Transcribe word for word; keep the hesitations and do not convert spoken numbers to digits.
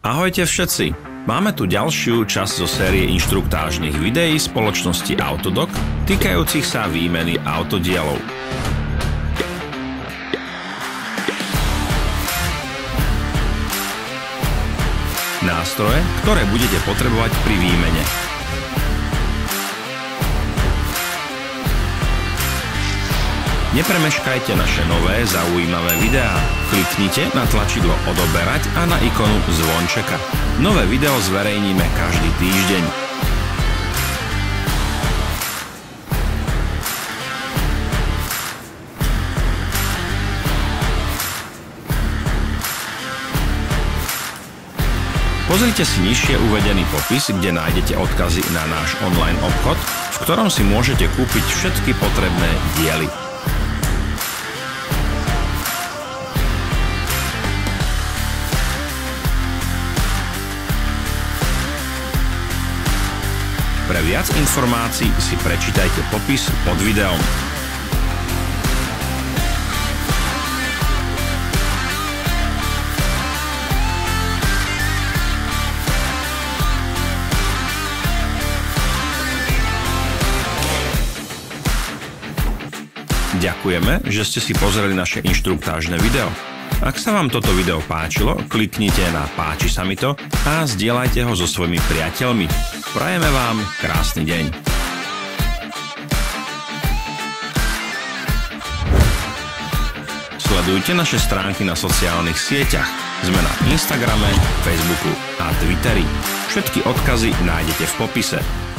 Ahojte všetci! Máme tu ďalšiu časť zo série inštruktážnych videí spoločnosti Autodoc týkajúcich sa výmeny autodielov. Nástroje, ktoré budete potrebovať pri výmene. Nepremeškajte naše nové zaujímavé videá. Kliknite na tlačidlo odoberať a na ikonu zvončeka. Nové video zverejníme každý týždeň. Pozrite si nižšie uvedený popis, kde nájdete odkazy na náš online obchod, v ktorom si môžete kúpiť všetky potrebné diely. Pre viac informácií si prečítajte popis pod videom. Ďakujeme, že ste si pozreli naše inštruktážne video. Ak sa vám toto video páčilo, kliknite na páči sa mi to a zdieľajte ho so svojimi priateľmi. Prajeme vám krásny deň. Sledujte naše stránky na sociálnych sieťach. Sme na Instagrame, Facebooku a Twitteri. Všetky odkazy nájdete v popise.